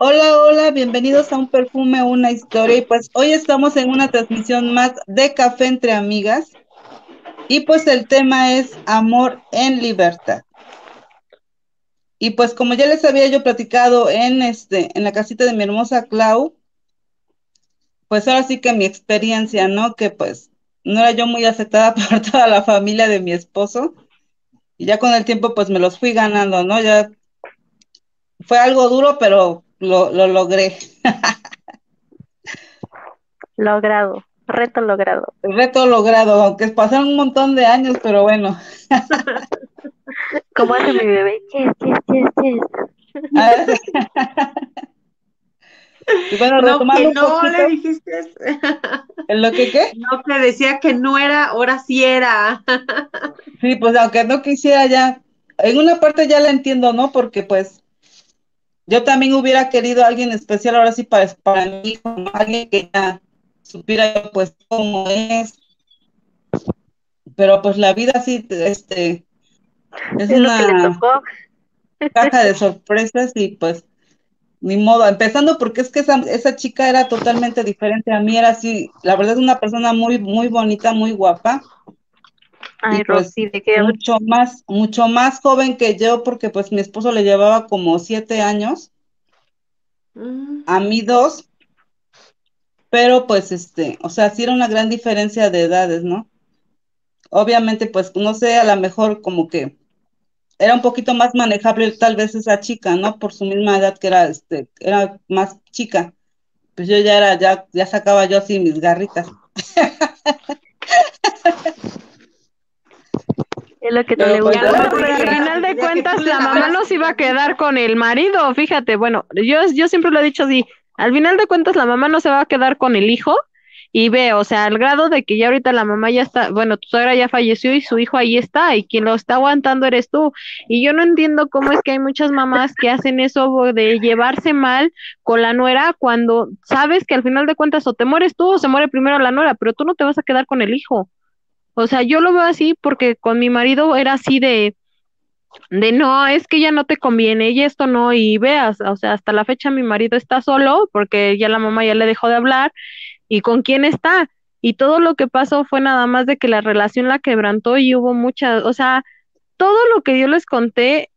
Hola, hola, bienvenidos a Un Perfume, una historia. Y pues hoy estamos en una transmisión más de Café entre Amigas. Y pues el tema es amor en libertad. Y pues como ya les había yo platicado en la casita de mi hermosa Clau, pues ahora sí que mi experiencia, ¿no? Que pues no era yo muy aceptada por toda la familia de mi esposo. Y ya con el tiempo pues me los fui ganando, ¿no? Ya fue algo duro, pero lo logré. Logrado, reto logrado. El reto logrado, aunque pasaron un montón de años, pero bueno. ¿Cómo hace mi bebé? Ches, ches, ches, Y bueno, No, que retomando un no le poquito, dijiste. ¿en lo que qué? No, que decía que no era, ahora sí era. Sí, pues aunque no quisiera ya, en una parte ya la entiendo, ¿no? Porque pues yo también hubiera querido a alguien especial ahora sí para mi hijo, ¿no? Alguien que ya supiera yo, pues cómo es, pero pues la vida sí, es Es lo que le una tocó. caja de sorpresas y pues ni modo, empezando porque es que esa chica era totalmente diferente a mí, era así, la verdad es una persona muy, muy bonita, muy guapa y Ay, pues Roxy, ¿de qué hablas? mucho más joven que yo, porque pues mi esposo le llevaba como 7 años, Mm. a mí dos, pero pues o sea, sí era una gran diferencia de edades, ¿no? Obviamente, pues no sé, a lo mejor como que era un poquito más manejable tal vez esa chica, ¿no? Por su misma edad que era más chica. Pues yo ya sacaba yo así mis garritas. Es lo que no Pero le pues gusta. bueno, No, pero al final de Desde que tú cuentas le la mamá lavabas no se sus iba a quedar garritas. con el marido, fíjate, bueno, yo siempre lo he dicho así, al final de cuentas la mamá no se va a quedar con el hijo y ve, o sea, al grado de que ya ahorita la mamá ya está, bueno, tu suegra ya falleció y su hijo ahí está y quien lo está aguantando eres tú. Y yo no entiendo cómo es que hay muchas mamás que hacen eso de llevarse mal con la nuera cuando sabes que al final de cuentas o te mueres tú o se muere primero la nuera, pero tú no te vas a quedar con el hijo. O sea, yo lo veo así porque con mi marido era así de no, es que ya no te conviene y esto no, y veas, o sea, hasta la fecha mi marido está solo porque ya la mamá ya le dejó de hablar y con quién está. Y todo lo que pasó fue nada más de que la relación la quebrantó y hubo muchas, o sea, todo lo que yo les conté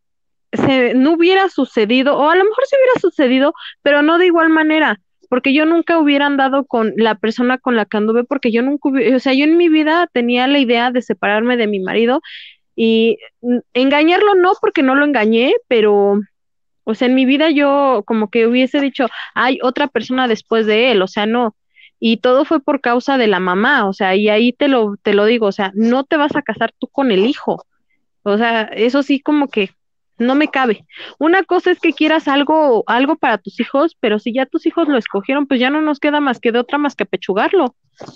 no hubiera sucedido, o a lo mejor sí hubiera sucedido, pero no de igual manera, porque yo nunca hubiera andado con la persona con la que anduve, porque yo nunca hubiera, o sea, yo en mi vida tenía la idea de separarme de mi marido y engañarlo no, porque no lo engañé, pero, o sea, en mi vida yo como que hubiese dicho, hay otra persona después de él, o sea, no. Y todo fue por causa de la mamá, o sea, y ahí te lo digo, o sea, no te vas a casar tú con el hijo. O sea, eso sí como que no me cabe. Una cosa es que quieras algo para tus hijos, pero si ya tus hijos lo escogieron, pues ya no nos queda más que de otra más que pechugarlo.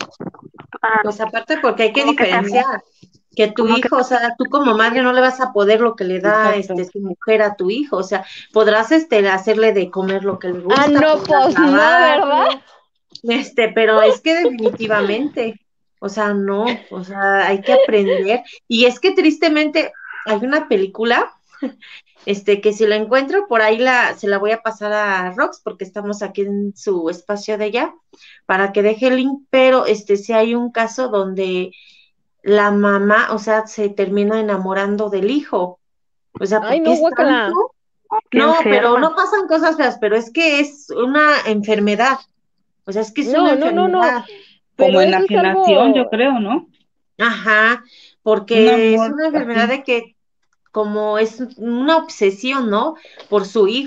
Pues aparte porque hay que Como que también, diferenciar que tu como que hijo, o sea, tú como madre no le vas a poder lo que le da exacto. su mujer a tu hijo, o sea, podrás hacerle de comer lo que le ah, gusta, no, podrás pues no, ¿verdad? lavarlo, pero es que definitivamente, o sea, no, o sea, hay que aprender. Y es que tristemente hay una película, que si la encuentro por ahí se la voy a pasar a Rox porque estamos aquí en su espacio de ella para que deje el link, pero sí hay un caso donde la mamá, o sea, se termina enamorando del hijo. O sea, Ay, ¿por qué no, es tanto? guácala. Qué No, pero enferma. no pasan cosas feas, pero es que es una enfermedad. O sea, es que es una No, no, no, no. enfermedad. Como Pero eso es enajenación, yo algo. creo, ¿no? Ajá, Un porque es amor una enfermedad así. de que como es una obsesión, ¿no? Por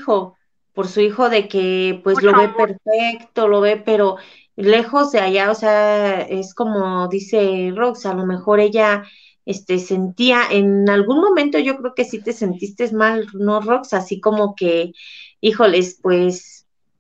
por su hijo de que pues lo Mucho ve amor. perfecto, lo ve, pero lejos de allá, o sea, es como dice Rox, a lo mejor ella, sentía, en algún momento yo creo que sí te sentiste mal, ¿no, Rox? Así como que, híjoles, pues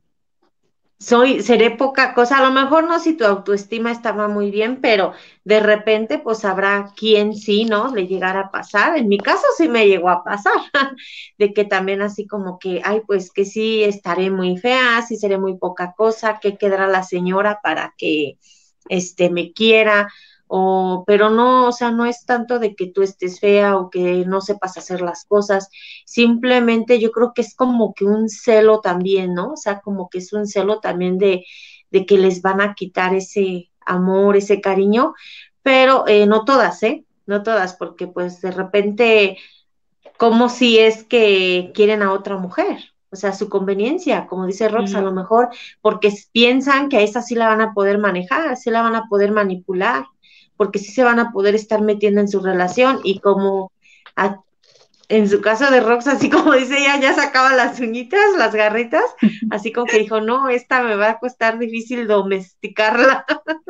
seré poca cosa, a lo mejor no si tu autoestima estaba muy bien, pero de repente pues habrá quien sí, ¿no? Le llegara a pasar. En mi caso sí me llegó a pasar, de que también así como que, ay, pues que sí estaré muy fea, sí seré muy poca cosa, que quedará la señora para que me quiera. pero no, o sea, no es tanto de que tú estés fea o que no sepas hacer las cosas, simplemente yo creo que es como que un celo también, ¿no? O sea, como que es un celo también de que les van a quitar ese amor, ese cariño, pero no todas, ¿eh? No todas, porque pues de repente, como si es que quieren a otra mujer, o sea, su conveniencia, como dice Rox, a lo mejor porque piensan que a esa sí la van a poder manejar, sí la van a poder manipular, porque sí se van a poder estar metiendo en su relación y como en su caso de Rox, así como dice ella, ya sacaba las uñitas, las garritas, así como que dijo, no, esta me va a costar difícil domesticarla.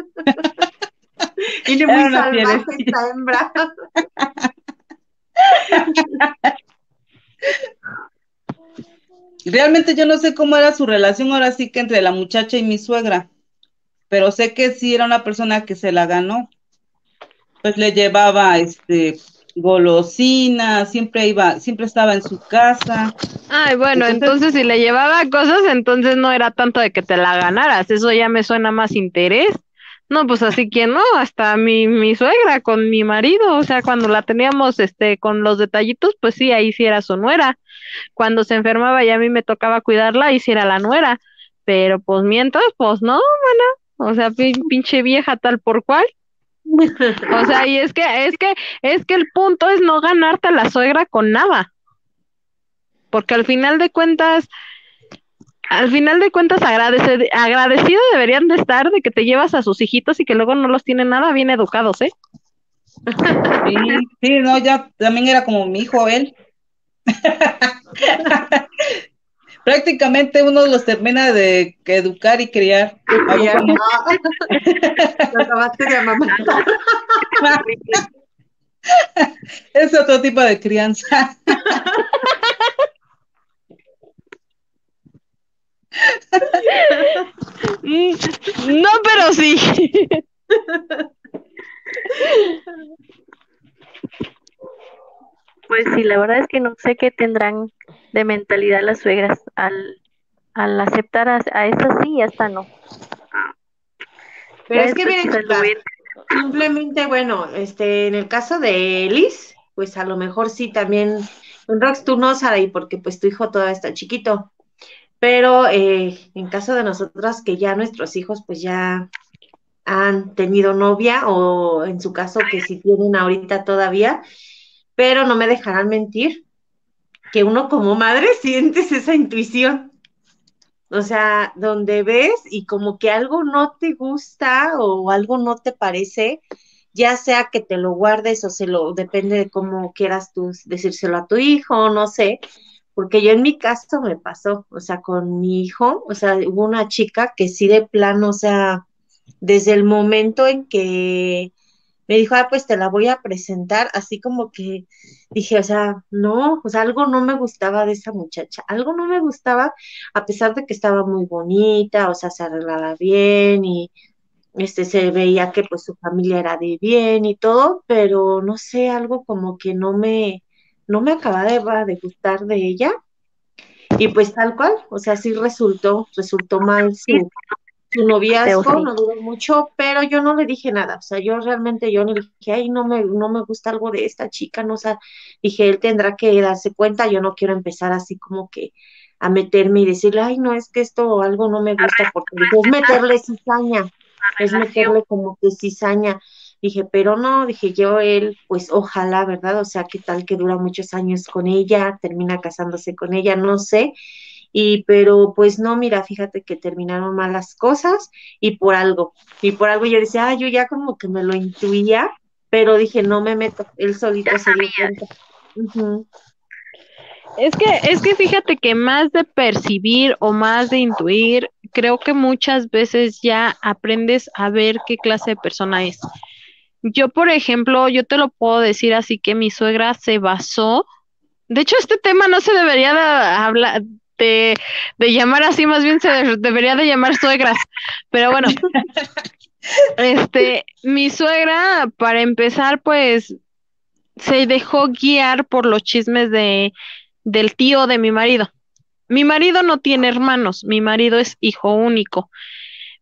Viene Era muy una salvaje fierecilla. esta hembra. Realmente yo no sé cómo era su relación ahora sí que entre la muchacha y mi suegra, pero sé que sí era una persona que se la ganó. Pues le llevaba golosinas, siempre estaba en su casa. Ay, bueno, Entonces, entonces si le llevaba cosas, entonces no era tanto de que te la ganaras, eso ya me suena más interés. No, pues así que no, hasta mi suegra con mi marido, o sea, cuando la teníamos con los detallitos, pues sí, ahí sí era su nuera. Cuando se enfermaba y a mí me tocaba cuidarla, ahí sí era la nuera. Pero pues mientras, pues no, o sea, pinche vieja tal por cual. O sea, y es que el punto es no ganarte a la suegra con nada, porque al final de cuentas agradecido deberían de estar de que te llevas a sus hijitos y que luego no los tienen nada bien educados, ¿eh? sí, sí, no, ya también era como mi hijo él. Prácticamente uno los termina de educar y criar. ¿A poco no? Lo acabaste de amamantar. Es otro tipo de crianza. No, pero sí. Pues sí, la verdad es que no sé qué tendrán de mentalidad las suegras al aceptar a esta sí y a esta no. Pero Ya es que después miren, quizás lo chicas, ven. simplemente, bueno, en el caso de Liz, pues a lo mejor sí también, en Rox tú no, Saraí, porque pues tu hijo todavía está chiquito, pero en caso de nosotras que ya nuestros hijos pues ya han tenido novia o en su caso que si tienen ahorita todavía, pero no me dejarán mentir que uno como madre sientes esa intuición. O sea, donde ves y como que algo no te gusta o algo no te parece, ya sea que te lo guardes o depende de cómo quieras tú decírselo a tu hijo, no sé, porque yo en mi caso me pasó, o sea, con mi hijo, o sea, hubo una chica que sí de plano, o sea, desde el momento en que me dijo, pues te la voy a presentar, así como que dije, o sea, no, o sea, algo no me gustaba de esa muchacha, algo no me gustaba, a pesar de que estaba muy bonita, o sea, se arreglaba bien y se veía que pues su familia era de bien y todo, pero no sé, algo como que no me acababa de gustar de ella, y pues tal cual, o sea, sí resultó mal Sí, su Teo, noviazgo, sí. no duró mucho, pero yo no le dije nada, o sea, yo no le dije, ay, no me gusta algo de esta chica, no, o sea, dije, él tendrá que darse cuenta, yo no quiero empezar así como que a meterme y decirle, ay, no, es que esto o algo no me gusta, porque dije, es meterle cizaña, es Relación. meterle como que cizaña, dije, pero no, dije yo, él, pues ojalá, ¿verdad? O sea, qué tal que dura muchos años con ella, termina casándose con ella, no sé, pero pues no, mira, fíjate que terminaron mal las cosas y por algo yo decía, yo ya como que me lo intuía, pero dije, no me meto, él Ya solito se dio sabías. cuenta. Ujú. Es que fíjate que más de percibir o más de intuir, creo que muchas veces ya aprendes a ver qué clase de persona es. Yo, por ejemplo, yo te lo puedo decir así que mi suegra se basó. De hecho, este tema no se debería de hablar de llamar así, más bien debería de llamar suegras. Pero bueno, mi suegra, para empezar, pues se dejó guiar por los chismes del tío de mi marido. Mi marido no tiene hermanos, mi marido es hijo único,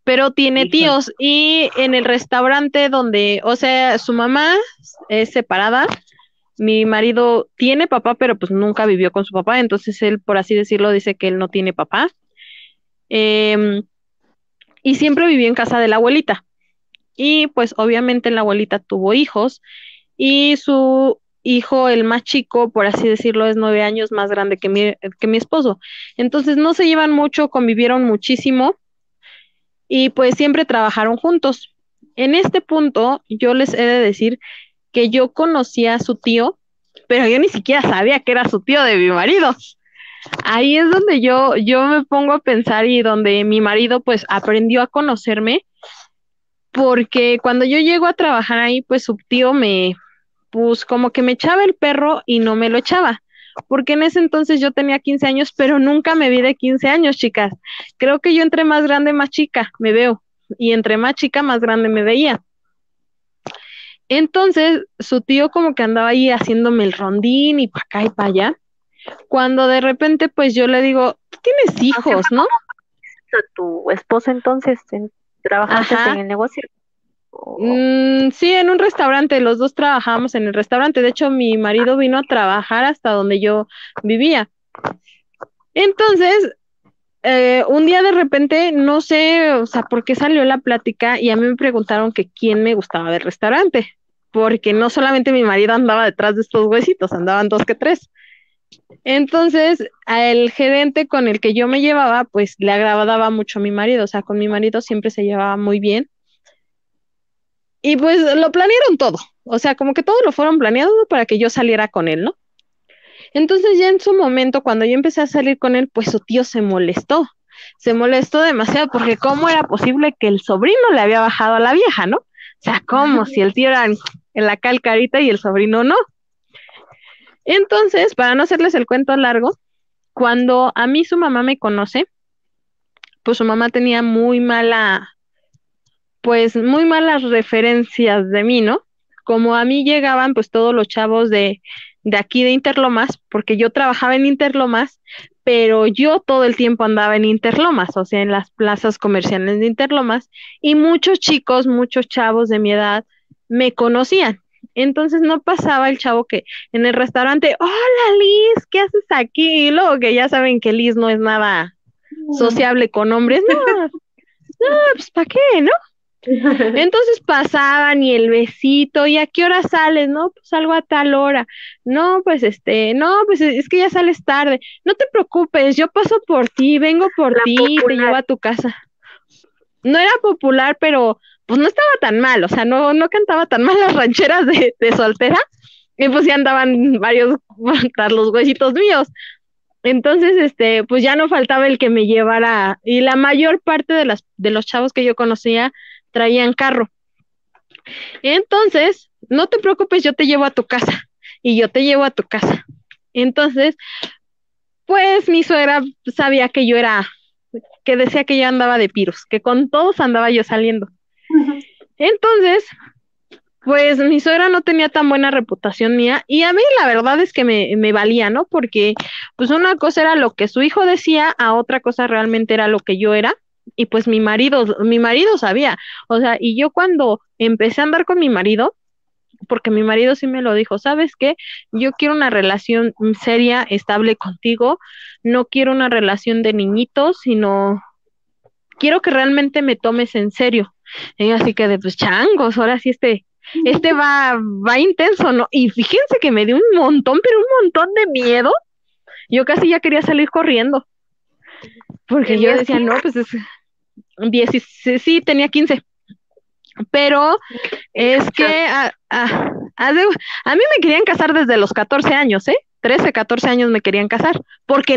pero tiene Híjole. tíos y en el restaurante donde, o sea, su mamá es separada, mi marido tiene papá, pero pues nunca vivió con su papá, entonces él, por así decirlo, dice que él no tiene papá. Em, y siempre vivió en casa de la abuelita. Y pues obviamente la abuelita tuvo hijos y su hijo, el más chico, por así decirlo, es 9 años más grande que mi esposo. Entonces no se llevan mucho, convivieron muchísimo y pues siempre trabajaron juntos. En este punto, yo les he de decir que yo conocía a su tío, pero yo ni siquiera sabía que era su tío de mi marido. Ahí es donde yo me pongo a pensar y donde mi marido pues aprendió a conocerme, porque cuando yo llego a trabajar ahí, pues su tío pues como que me echaba el perro y no me lo echaba. Porque en ese entonces yo tenía 15 años, pero nunca me vi de 15 años, chicas. Creo que yo entre más grande, más chica me veo. Y entre más chica, más grande me veía. Entonces, su tío como que andaba ahí haciéndome el rondín y para acá y para allá. Cuando de repente, pues yo le digo, tú tienes hijos, ¿no? Tu esposo entonces trabajaste Ajá. en el negocio. O- Sí, en un restaurante, los dos trabajábamos en el restaurante. De hecho, mi marido vino a trabajar hasta donde yo vivía. Entonces, un día de repente, no sé, o sea, por qué salió la plática y a mí me preguntaron que quién me gustaba del restaurante, porque no solamente mi marido andaba detrás de estos huesitos, andaban dos que tres. Entonces, al gerente con el que yo me llevaba, pues le agradaba mucho a mi marido, o sea, con mi marido siempre se llevaba muy bien. Y pues lo planearon todo, o sea, como que todo lo fueron planeando para que yo saliera con él, ¿no? Entonces ya en su momento, cuando yo empecé a salir con él, pues su tío se molestó demasiado porque cómo era posible que el sobrino le había bajado a la vieja, ¿no? O sea, como si el tío era en la calcarita y el sobrino no. Entonces, para no hacerles el cuento largo, cuando a mí su mamá me conoce, pues su mamá tenía pues muy malas referencias de mí, ¿no? Como a mí llegaban pues todos los chavos de aquí de Interlomas, porque yo trabajaba en Interlomas, pero yo todo el tiempo andaba en Interlomas, o sea, en las plazas comerciales de Interlomas, y muchos chicos, muchos chavos de mi edad me conocían. Entonces no pasaba el chavo que en el restaurante, hola Liz, ¿qué haces aquí? Y luego que ya saben que Liz no es nada sociable con hombres, no, pues ¿para qué, no? Entonces pasaban y el besito, ¿y a qué hora sales? No, pues salgo a tal hora. No, pues no, pues es que ya sales tarde. No te preocupes, yo paso por ti, vengo por La ti, te popular. llevo a tu casa. No era popular, pero pues no estaba tan mal, o sea, no cantaba tan mal las rancheras de soltera, y pues ya andaban varios tras los huesitos míos. Entonces, pues ya no faltaba el que me llevara, y la mayor parte de los chavos que yo conocía traían carro. Entonces, no te preocupes, yo te llevo a tu casa y yo te llevo a tu casa. Entonces, pues mi suegra sabía que que decía que yo andaba de piros, que con todos andaba yo saliendo. Entonces, pues mi suegra no tenía tan buena reputación mía y a mí la verdad es que me valía, ¿no? Porque pues una cosa era lo que su hijo decía, a otra cosa realmente era lo que yo era. Y pues mi marido sabía, o sea, y yo cuando empecé a andar con mi marido, porque mi marido sí me lo dijo, ¿sabes qué? Yo quiero una relación seria, estable contigo, no quiero una relación de niñitos, sino quiero que realmente me tomes en serio. Y así que de pues changos, ahora sí va intenso, ¿no? Y fíjense que me dio un montón, pero un montón de miedo. Yo casi ya quería salir corriendo, porque yo ¿Tenías decía, no, pues es 16, sí, tenía 15. Pero es que a mí me querían casar desde los 14 años, ¿eh? 13, 14 años me querían casar, porque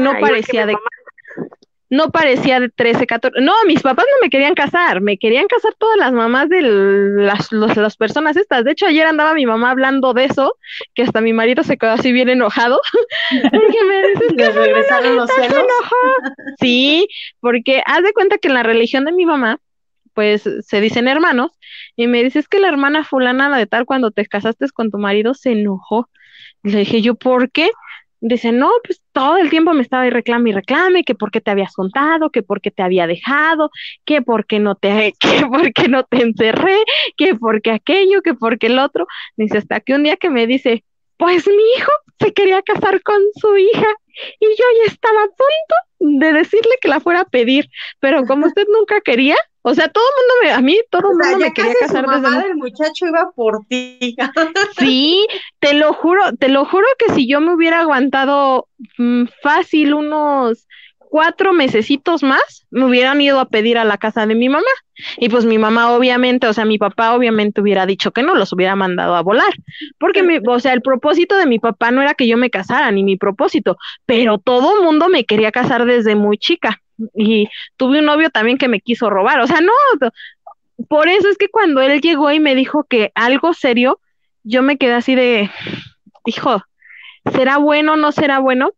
no parecía de 13, 14. No, mis papás no me querían casar todas las mamás de las personas estas. De hecho, ayer andaba mi mamá hablando de eso, que hasta mi marido se quedó así bien enojado, porque me dice, ¿Les regresaron los se celos? enojó. Sí, porque haz de cuenta que en la religión de mi mamá, pues se dicen hermanos, y me dice, es que la hermana fulana la de tal, cuando te casaste con tu marido, se enojó. Y le dije yo, ¿por qué? Dice, no, pues todo el tiempo me estaba ahí reclame y reclame, que por qué te habías contado, que por qué te había dejado, que por qué no te, que por qué no te encerré, que por qué aquello, que por qué el otro. Dice, hasta que un día que me dice, pues mi hijo se quería casar con su hija y yo ya estaba a punto de decirle que la fuera a pedir, pero como usted nunca quería, o sea, todo el mundo a mí todo O el sea, mundo ya me quería casi su casar desde mamá muy... del muchacho iba por ti. Sí, te lo juro que si yo me hubiera aguantado fácil unos 4 mesecitos más, me hubieran ido a pedir a la casa de mi mamá. Y pues mi mamá obviamente, o sea, mi papá obviamente hubiera dicho que no, los hubiera mandado a volar. Porque, o sea, el propósito de mi papá no era que yo me casara, ni mi propósito, pero todo el mundo me quería casar desde muy chica. Y tuve un novio también que me quiso robar. O sea, no, por eso es que cuando él llegó y me dijo que algo serio, yo me quedé así de, hijo, ¿será bueno o no será bueno?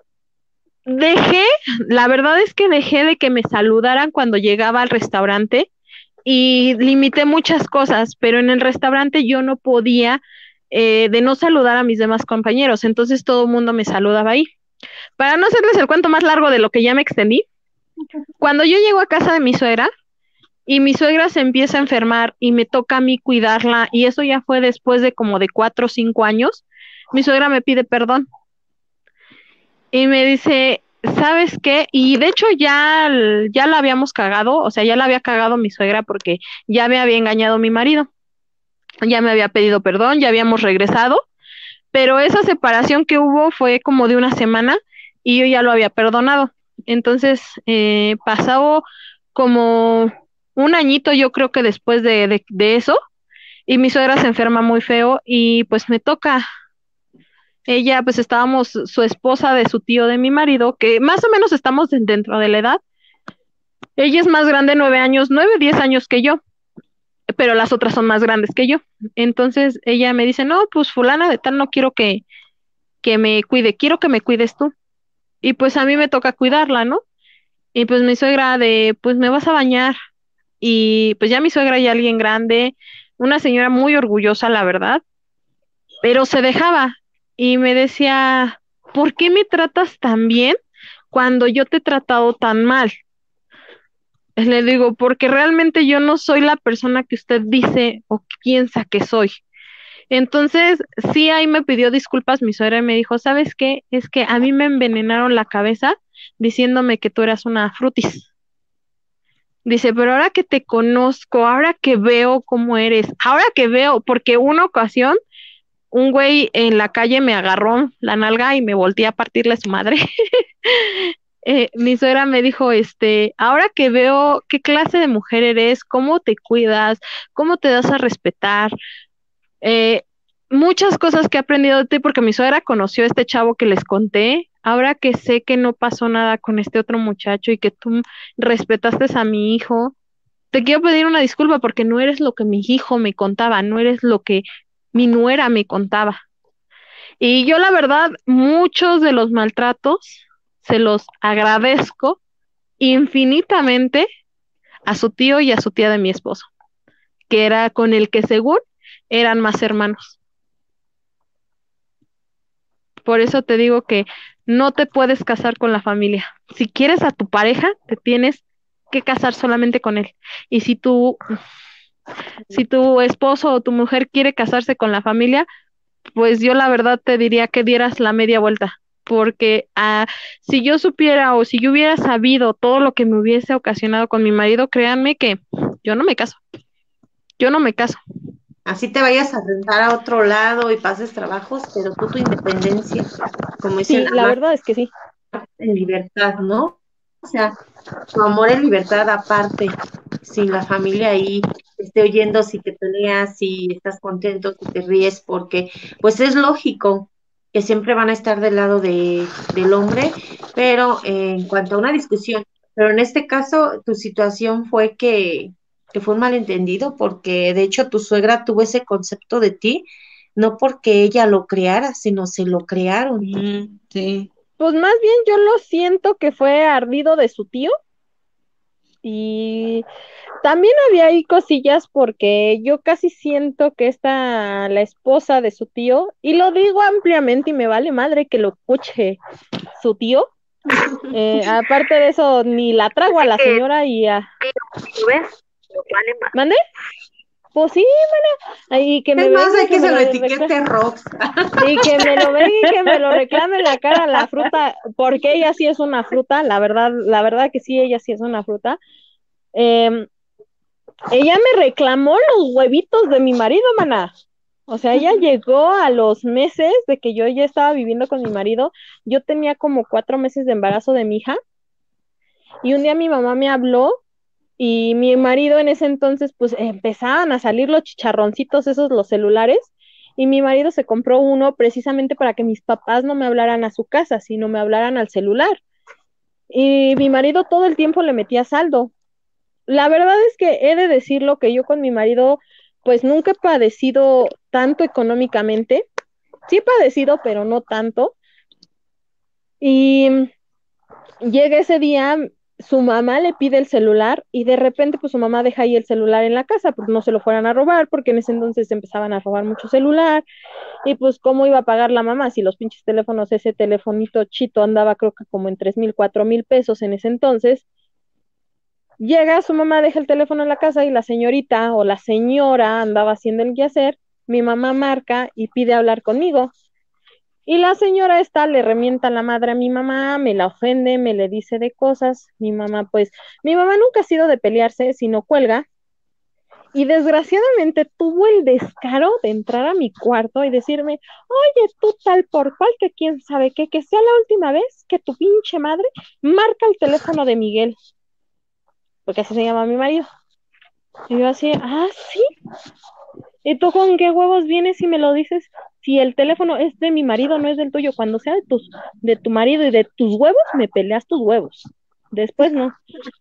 Dejé, la verdad es que dejé de que me saludaran cuando llegaba al restaurante y limité muchas cosas, pero en el restaurante yo no podía de no saludar a mis demás compañeros, entonces todo el mundo me saludaba ahí. Para no hacerles el cuento más largo de lo que ya me extendí, cuando yo llego a casa de mi suegra, y mi suegra se empieza a enfermar y me toca a mí cuidarla y eso ya fue después de como de 4 o 5 años. Mi suegra me pide perdón y me dice, ¿sabes qué? Y de hecho ya la habíamos cagado, o sea, ya la había cagado mi suegra porque ya me había engañado mi marido, ya me había pedido perdón, ya habíamos regresado, pero esa separación que hubo fue como de una semana y yo ya lo había perdonado. Entonces, pasó como un añito, yo creo que después de eso, y mi suegra se enferma muy feo y pues me toca. Ella, pues estábamos su esposa de su tío de mi marido, que más o menos estamos dentro de la edad. Ella es más grande, 9 años, 9, 10 años que yo, pero las otras son más grandes que yo. Entonces ella me dice, no, pues fulana de tal, no quiero que me cuide, quiero que me cuides tú. Y pues a mí me toca cuidarla, ¿no? Y pues mi suegra de, pues me vas a bañar. Y pues ya mi suegra ya alguien grande, una señora muy orgullosa, la verdad, pero se dejaba y me decía, ¿por qué me tratas tan bien cuando yo te he tratado tan mal? Le digo, porque realmente yo no soy la persona que usted dice o piensa que soy. Entonces, sí, ahí me pidió disculpas mi suegra y me dijo, ¿sabes qué? Es que a mí me envenenaron la cabeza diciéndome que tú eras una frutis. Dice, pero ahora que te conozco, ahora que veo cómo eres, ahora que veo, porque una ocasión un güey en la calle me agarró la nalga y me volteé a partirle su madre. Mi suegra me dijo, ahora que veo qué clase de mujer eres, cómo te cuidas, cómo te das a respetar, eh, muchas cosas que he aprendido de ti porque mi suegra conoció a este chavo que les conté. Ahora que sé que no pasó nada con este otro muchacho y que tú respetaste a mi hijo, te quiero pedir una disculpa porque no eres lo que mi hijo me contaba, no eres lo que mi nuera me contaba. Y yo la verdad, muchos de los maltratos se los agradezco infinitamente a su tío y a su tía de mi esposo, que era con el que según eran más hermanos. Por eso te digo que no te puedes casar con la familia. Si quieres a tu pareja, te tienes que casar solamente con él. Y si tu esposo o tu mujer quiere casarse con la familia, pues yo la verdad te diría que dieras la media vuelta, porque si yo supiera o si yo hubiera sabido todo lo que me hubiese ocasionado con mi marido, créanme que yo no me caso, yo no me caso. Así te vayas a rentar a otro lado y pases trabajos, pero tú tu independencia, como dicen, Sí, la amar verdad es que sí. en libertad, ¿no? O sea, tu amor en libertad aparte, sin la familia ahí, te esté oyendo si te peleas, si estás contento, si te ríes, porque pues es lógico que siempre van a estar del lado del hombre, pero en cuanto a una discusión, pero en este caso tu situación fue que fue un malentendido, porque de hecho tu suegra tuvo ese concepto de ti, no porque ella lo creara, sino se lo crearon. Sí. Pues más bien yo lo siento que fue ardido de su tío, Y también había ahí cosillas porque yo casi siento que la esposa de su tío, y lo digo ampliamente y me vale madre que lo escuche su tío, aparte de eso, ni la trago a Así la que, señora y a... ¿lo ves? Lo vale más. ¿Mande? Pues sí, y que Es me más, venga y hay que que me se lo lo reclame. etiquete Rox. Y que me lo venga y que me lo reclame en la cara la fruta, porque ella sí es una fruta, la verdad que sí, ella sí es una fruta. Eh, Ella me reclamó los huevitos de mi marido, maná. O sea, ella llegó a los meses de que yo ya estaba viviendo con mi marido. Yo tenía como 4 meses de embarazo de mi hija. Y un día mi mamá me habló y mi marido en ese entonces, pues empezaban a salir los chicharroncitos, esos, los celulares. Y mi marido se compró uno precisamente para que mis papás no me hablaran a su casa, sino me hablaran al celular. Y mi marido todo el tiempo le metía saldo. La verdad es que he de decirlo que yo con mi marido, pues nunca he padecido tanto económicamente. Sí he padecido, pero no tanto. Y llega ese día, su mamá le pide el celular y de repente pues su mamá deja ahí el celular en la casa, pues no se lo fueran a robar, porque en ese entonces empezaban a robar mucho celular. Y pues cómo iba a pagar la mamá si los pinches teléfonos, ese telefonito chito andaba creo que como en 3,000, 4,000 pesos en ese entonces. Llega su mamá, deja el teléfono en la casa y la señorita o la señora andaba haciendo el quehacer. Mi mamá marca y pide hablar conmigo. Y la señora esta le remienta la madre a mi mamá, me la ofende, me le dice de cosas. Mi mamá nunca ha sido de pelearse, sino cuelga. Y desgraciadamente tuvo el descaro de entrar a mi cuarto y decirme, oye, tú tal por cual, que quién sabe qué, que sea la última vez que tu pinche madre marca el teléfono de Miguel, porque así se llama mi marido. Y yo así, sí. ¿Y tú con qué huevos vienes y me lo dices? Si el teléfono es de mi marido, no es del tuyo. Cuando sea de tu marido y de tus huevos, me peleas tus huevos. Después no.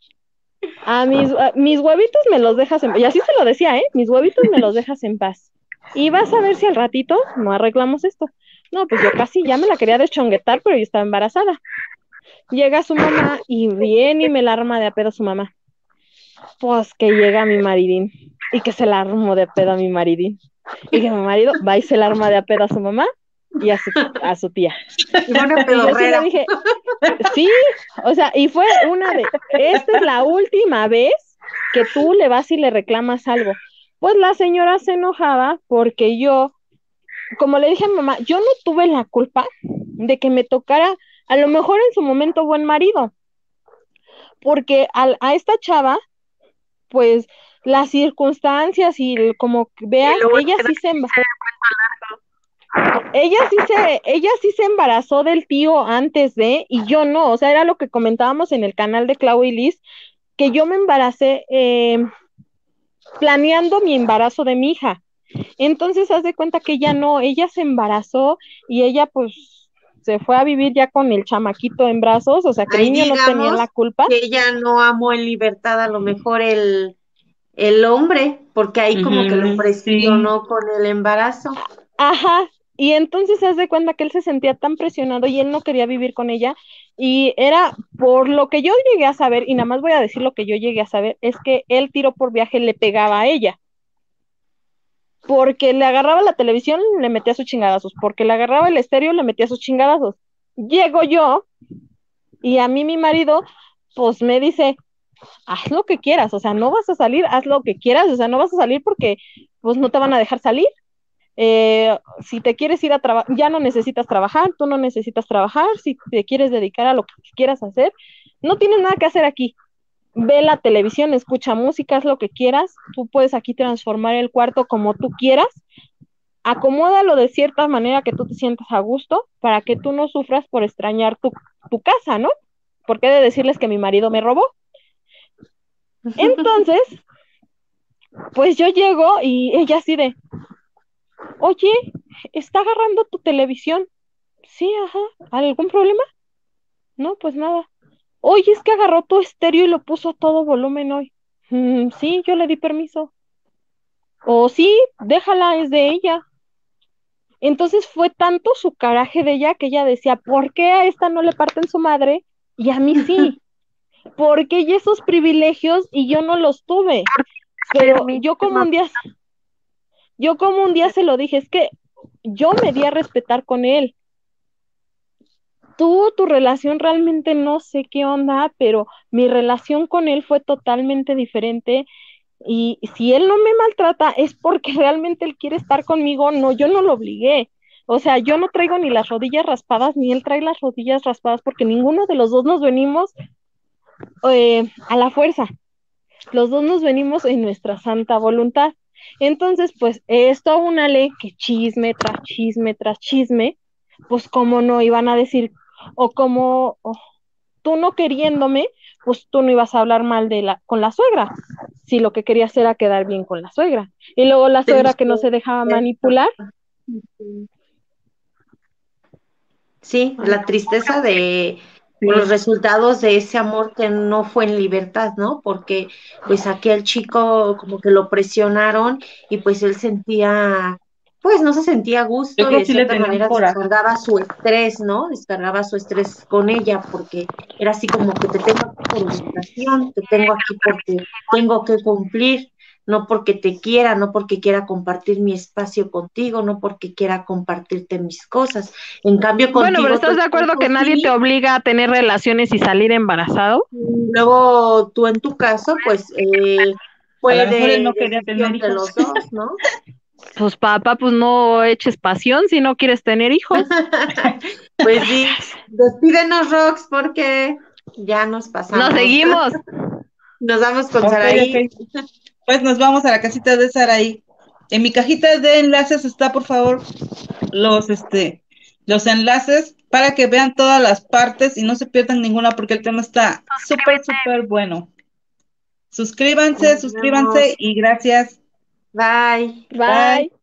Mis huevitos me los dejas en paz. Y así se lo decía, ¿eh? Mis huevitos me los dejas en paz. Y vas a ver si al ratito no arreglamos esto. No, pues yo casi ya me la quería deschonguetar, pero yo estaba embarazada. Llega su mamá y viene y me la arma de a pedo su mamá. Pues que llega mi maridín y que se la armó de pedo a mi maridín. Y que mi marido va y se la arma de a pedo a su mamá y a su tía. Y fue una Y yo sí le pedorrera. dije, sí, o sea, y fue esta es la última vez que tú le vas y le reclamas algo. Pues la señora se enojaba porque yo, como le dije a mi mamá, yo no tuve la culpa de que me tocara, a lo mejor en su momento, buen marido, porque a esta chava pues las circunstancias y como Y veas, luego ella sí se embarazó del tío antes de, y yo no, o sea, era lo que comentábamos en el canal de Clau y Liz, que yo me embaracé planeando mi embarazo de mi hija. Entonces, haz de cuenta que ella no, ella se embarazó y ella pues se fue a vivir ya con el chamaquito en brazos, o sea, que el Ahí niño no tenía digamos la culpa. que ella no amó en libertad a lo mejor el hombre, porque ahí como que lo Ujú, sí. presionó con el embarazo. Ajá, y entonces se hace cuenta que él se sentía tan presionado y él no quería vivir con ella. Y era por lo que yo llegué a saber, y nada más voy a decir lo que yo llegué a saber, es que él tiro por viaje le pegaba a ella. Porque le agarraba la televisión, le metía sus chingadazos. Porque le agarraba el estéreo, le metía sus chingadazos. Llego yo y a mí mi marido, pues me dice, haz lo que quieras, o sea, no vas a salir, haz lo que quieras, o sea, no vas a salir porque pues no te van a dejar salir. Si te quieres ir a trabajar, ya no necesitas trabajar, tú no necesitas trabajar, si te quieres dedicar a lo que quieras hacer, no tienes nada que hacer aquí. Ve la televisión, escucha música, haz lo que quieras, tú puedes aquí transformar el cuarto como tú quieras, acomódalo de cierta manera que tú te sientas a gusto para que tú no sufras por extrañar tu casa, ¿no? Porque he de decirles que mi marido me robó. Entonces, pues yo llego y ella así de, oye, está agarrando tu televisión. Sí, ajá. ¿Algún problema? No, pues nada. Oye, es que agarró tu estéreo y lo puso a todo volumen hoy. Sí, yo le di permiso. O sí, déjala, es de ella. Entonces fue tanto su coraje de ella que ella decía, ¿por qué a esta no le parten su madre y a mí sí? porque ella esos privilegios y yo no los tuve. Pero yo como un día se lo dije, es que yo me di a respetar con él. Tu relación realmente no sé qué onda, pero mi relación con él fue totalmente diferente. Y si él no me maltrata es porque realmente él quiere estar conmigo, no, yo no lo obligué. O sea, yo no traigo ni las rodillas raspadas, ni él trae las rodillas raspadas, porque ninguno de los dos nos venimos a la fuerza. Los dos nos venimos en nuestra santa voluntad. Entonces, pues, esto una ley que chisme tras chisme tras chisme, pues, ¿cómo no iban a decir? O como tú no queriéndome, pues tú no ibas a hablar mal con la suegra, si lo que querías era quedar bien con la suegra. Y luego la suegra que no se dejaba manipular. Sí, la tristeza de los resultados de ese amor que no fue en libertad, ¿no? Porque pues aquí al chico como que lo presionaron y pues él sentía, pues no se sentía a Yo gusto y creo de que sí le cierta tenían manera coraje. descargaba su estrés, ¿no? Descargaba su estrés con ella porque era así como que te tengo aquí por obligación, te tengo aquí porque tengo que cumplir. No porque te quiera, no porque quiera compartir mi espacio contigo, no porque quiera compartirte mis cosas. En cambio, Bueno, pero contigo tu ¿estás de acuerdo esposo que nadie te sí, obliga a tener relaciones y salir embarazado? luego tú en tu caso, pues A lo fue mejor él de no quería tener decisión de hijos. los dos, ¿no? Pues papá, pues no eches pasión si no quieres tener hijos. Pues sí, despídenos, Rox, porque ya nos Nos pasamos. seguimos. Nos vamos con Ok, Saraí. ok. Pues nos vamos a la casita de Saraí. En mi cajita de enlaces está, por favor, los enlaces para que vean todas las partes y no se pierdan ninguna porque el tema está súper, súper bueno. Suscríbanse, Nos suscríbanse vemos. y gracias. Bye. Bye. Bye.